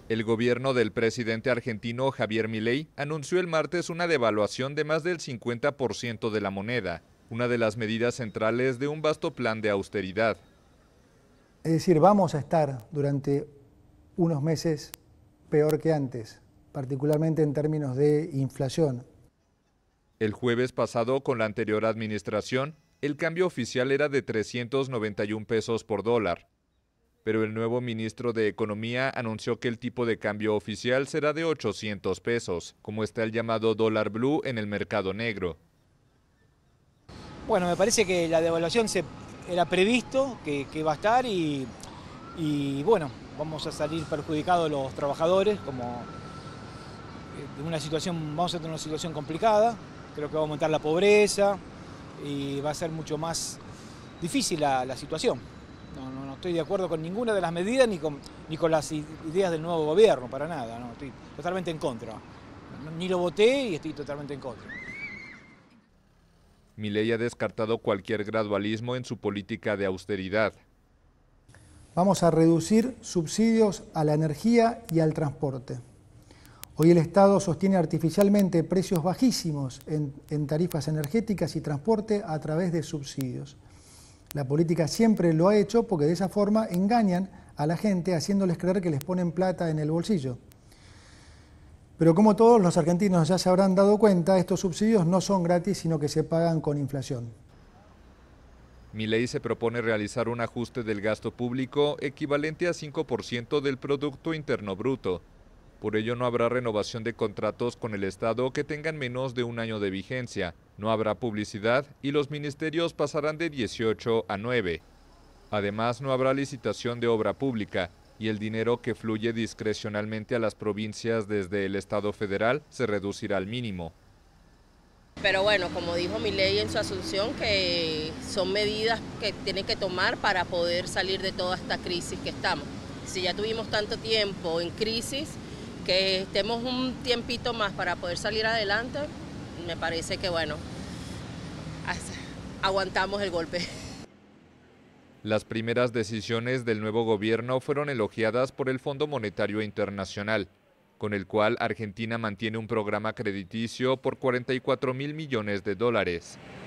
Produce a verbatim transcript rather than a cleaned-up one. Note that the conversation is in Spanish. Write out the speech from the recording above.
El gobierno del presidente argentino Javier Milei anunció el martes una devaluación de más del cincuenta por ciento de la moneda, una de las medidas centrales de un vasto plan de austeridad. Es decir, vamos a estar durante unos meses peor que antes, particularmente en términos de inflación. El jueves pasado, con la anterior administración, el cambio oficial era de trescientos noventa y un pesos por dólar. Pero el nuevo ministro de Economía anunció que el tipo de cambio oficial será de ochocientos pesos, como está el llamado dólar blue en el mercado negro. Bueno, me parece que la devaluación se, era previsto que, que va a estar y, y bueno, vamos a salir perjudicados los trabajadores, como de una situación, vamos a tener una situación complicada, creo que va a aumentar la pobreza y va a ser mucho más difícil la, la situación. No, no, no estoy de acuerdo con ninguna de las medidas ni con, ni con las ideas del nuevo gobierno, para nada, no, estoy totalmente en contra. Ni lo voté y estoy totalmente en contra. Milei ha descartado cualquier gradualismo en su política de austeridad. Vamos a reducir subsidios a la energía y al transporte. Hoy el Estado sostiene artificialmente precios bajísimos en, en tarifas energéticas y transporte a través de subsidios. La política siempre lo ha hecho porque de esa forma engañan a la gente haciéndoles creer que les ponen plata en el bolsillo. Pero como todos los argentinos ya se habrán dado cuenta, estos subsidios no son gratis, sino que se pagan con inflación. Milei se propone realizar un ajuste del gasto público equivalente a cinco por ciento del Producto Interno Bruto. Por ello no habrá renovación de contratos con el Estado que tengan menos de un año de vigencia, no habrá publicidad y los ministerios pasarán de dieciocho a nueve. Además, no habrá licitación de obra pública y el dinero que fluye discrecionalmente a las provincias desde el Estado federal se reducirá al mínimo. Pero bueno, como dijo Milei en su asunción, que son medidas que tienen que tomar para poder salir de toda esta crisis que estamos. Si ya tuvimos tanto tiempo en crisis, que estemos un tiempito más para poder salir adelante, me parece que bueno, aguantamos el golpe. Las primeras decisiones del nuevo gobierno fueron elogiadas por el Fondo Monetario Internacional, con el cual Argentina mantiene un programa crediticio por cuarenta y cuatro mil millones de dólares.